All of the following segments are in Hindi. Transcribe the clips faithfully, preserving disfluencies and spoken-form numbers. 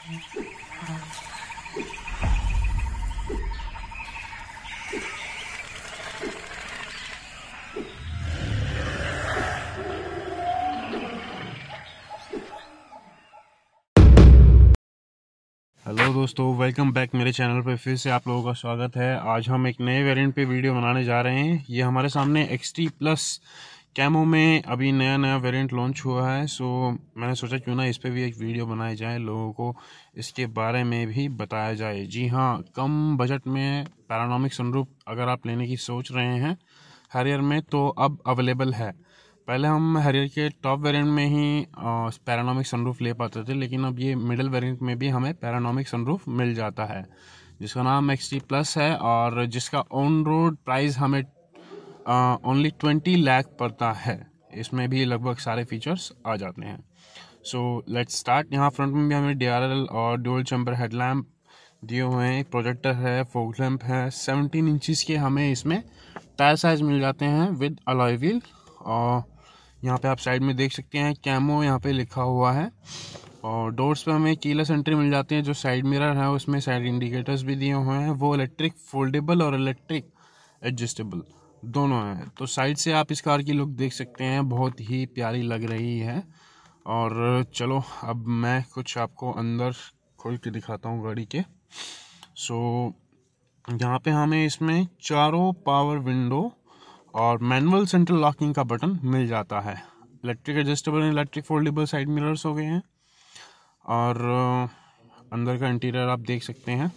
हेलो दोस्तों, वेलकम बैक मेरे चैनल पे। फिर से आप लोगों का स्वागत है। आज हम एक नए वेरिएंट पे वीडियो बनाने जा रहे हैं। ये हमारे सामने एक्स टी प्लस कैमो में अभी नया नया वेरिएंट लॉन्च हुआ है। सो मैंने सोचा क्यों ना इस पे भी एक वीडियो बनाई जाए, लोगों को इसके बारे में भी बताया जाए। जी हाँ, कम बजट में पैरानोमिक सनरूफ अगर आप लेने की सोच रहे हैं हैरियर में, तो अब अवेलेबल है। पहले हम हैरियर के टॉप वेरिएंट में ही पैरानोमिक सनरूफ ले पाते थे, लेकिन अब ये मिडिल वेरिएंट में भी हमें पैरानोमिक सनरूफ मिल जाता है, जिसका नाम एक्स टी प्लस है और जिसका ऑन रोड प्राइस हमें ओनली ट्वेंटी लाख पड़ता है। इसमें भी लगभग सारे फीचर्स आ जाते हैं। So let's start. यहाँ फ्रंट में भी हमें डी आर एल और ड्यूल चैम्बर हेडलैम्प दिए हुए हैं, प्रोजेक्टर है, फॉग लैम्प है। सेवनटीन इंचज़ के हमें इसमें टायर साइज मिल जाते हैं विद अलॉय व्हील। और यहाँ पे आप साइड में देख सकते हैं कैमो यहाँ पे लिखा हुआ है। और डोर्स पे हमें कीलेस एंट्री मिल जाती है। जो साइड मिरर है उसमें साइड इंडिकेटर्स भी दिए हुए हैं, वो इलेक्ट्रिक फोल्डेबल और इलेक्ट्रिक एडजस्टेबल दोनों हैं। तो साइड से आप इस कार की लुक देख सकते हैं, बहुत ही प्यारी लग रही है। और चलो अब मैं कुछ आपको अंदर खोल के दिखाता हूँ गाड़ी के। सो यहाँ पे हमें इसमें चारों पावर विंडो और मैनुअल सेंट्रल लॉकिंग का बटन मिल जाता है। Electric adjustable and electric foldable side mirrors हो गए हैं। और अंदर का इंटीरियर आप देख सकते हैं।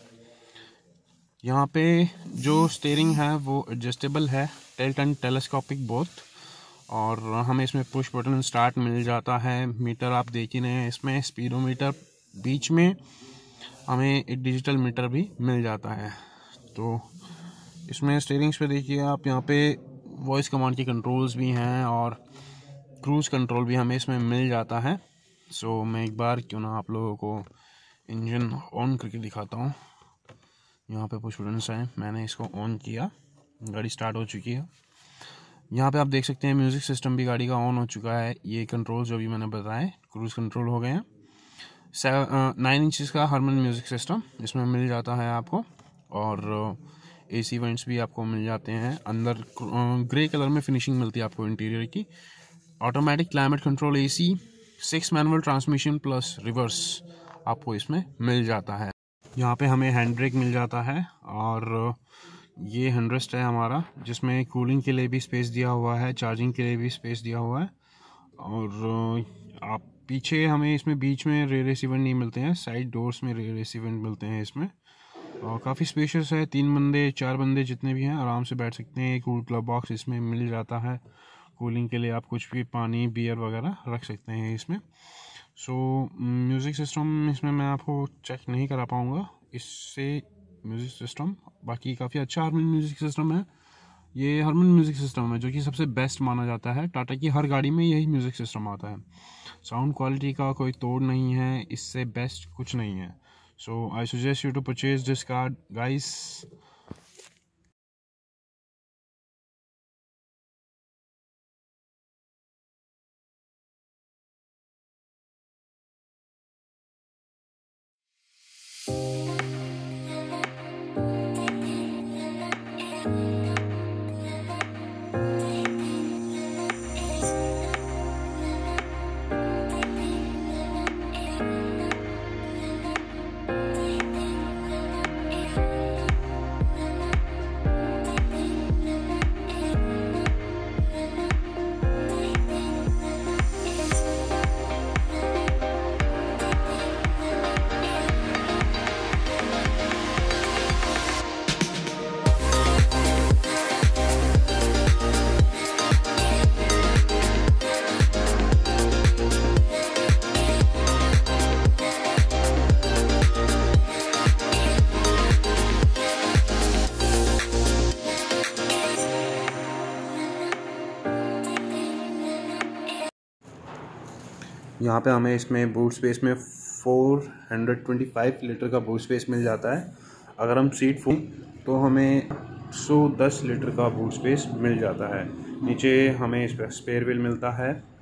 यहाँ पे जो स्टीयरिंग है वो एडजस्टेबल है, टिल्ट एंड टेलेस्कोपिक बोथ। और हमें इसमें पुश बटन स्टार्ट मिल जाता है। मीटर आप देख ही रहे हैं, इसमें स्पीडोमीटर, बीच में हमें एक डिजिटल मीटर भी मिल जाता है। तो इसमें स्टीयरिंग्स पे देखिए आप, यहाँ पे वॉइस कमांड की कंट्रोल्स भी हैं और क्रूज़ कंट्रोल भी हमें इसमें मिल जाता है। सो मैं एक बार क्यों ना आप लोगों को इंजन ऑन करके दिखाता हूँ। यहाँ पे पुश बटन्स हैं, मैंने इसको ऑन किया, गाड़ी स्टार्ट हो चुकी है। यहाँ पे आप देख सकते हैं म्यूज़िक सिस्टम भी गाड़ी का ऑन हो चुका है। ये कंट्रोल जो भी मैंने बताए क्रूज़ कंट्रोल हो गए हैं। नाइन इंचज़ का हरमन म्यूज़िक सिस्टम इसमें मिल जाता है आपको। और एसी वेंट्स भी आपको मिल जाते हैं। अंदर ग्रे कलर में फिनिशिंग मिलती है आपको इंटीरियर की। Automatic climate control AC, six manual transmission plus reverse आपको इसमें मिल जाता है। यहाँ पे हमें हैंड ब्रेक मिल जाता है। और ये हैंडरेस्ट है हमारा, जिसमें कूलिंग के लिए भी स्पेस दिया हुआ है, चार्जिंग के लिए भी स्पेस दिया हुआ है। और आप पीछे हमें इसमें बीच में रेयर एसी वेंट नहीं मिलते हैं, साइड डोर्स में रेयर एसी वेंट मिलते हैं इसमें। और काफ़ी स्पेशियस है, तीन बंदे चार बंदे जितने भी हैं आराम से बैठ सकते हैं। एक कूल ग्लव बॉक्स इसमें मिल जाता है, कूलिंग के लिए आप कुछ भी पानी बियर वगैरह रख सकते हैं इसमें। सो म्यूज़िक सिस्टम इसमें मैं आपको चेक नहीं करा पाऊँगा इससे म्यूज़िक सिस्टम, बाकी काफ़ी अच्छा हारमन म्यूज़िक सिस्टम है। ये हारमन म्यूज़िक सिस्टम है जो कि सबसे बेस्ट माना जाता है। टाटा की हर गाड़ी में यही म्यूज़िक सिस्टम आता है। साउंड क्वालिटी का कोई तोड़ नहीं है, इससे बेस्ट कुछ नहीं है। So I suggest you to purchase this card, guys. यहाँ पे हमें इसमें बूट स्पेस में four hundred twenty five litre का बूट स्पेस मिल जाता है। अगर हम सीट फुल तो हमें सौ दस लीटर का बूट स्पेस मिल जाता है। नीचे हमें इस पर स्पेयर व्हील मिलता है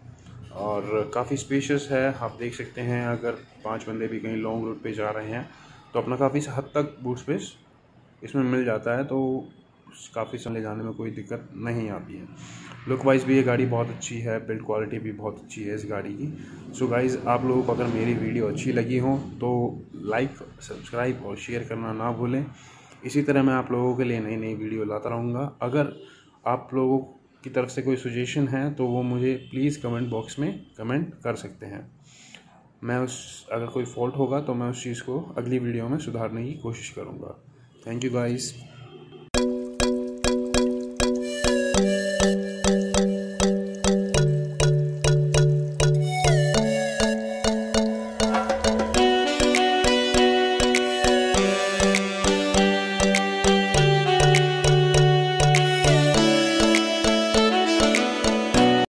और काफ़ी स्पेशियस है। आप देख सकते हैं अगर पांच बंदे भी कहीं लॉन्ग रूट पे जा रहे हैं तो अपना काफ़ी हद तक बूट स्पेस इसमें मिल जाता है, तो काफ़ी समय ले जाने में कोई दिक्कत नहीं आती है। लुक वाइज भी ये गाड़ी बहुत अच्छी है, बिल्ड क्वालिटी भी बहुत अच्छी है इस गाड़ी की। सो गाइज़, आप लोगों को अगर मेरी वीडियो अच्छी लगी हो तो लाइक, सब्सक्राइब और शेयर करना ना भूलें। इसी तरह मैं आप लोगों के लिए नई नई वीडियो लाता रहूँगा। अगर आप लोगों की तरफ से कोई सजेशन है तो वो मुझे प्लीज़ कमेंट बॉक्स में कमेंट कर सकते हैं। मैं उस अगर कोई फॉल्ट होगा तो मैं उस चीज़ को अगली वीडियो में सुधारने की कोशिश करूँगा। Thank you guys.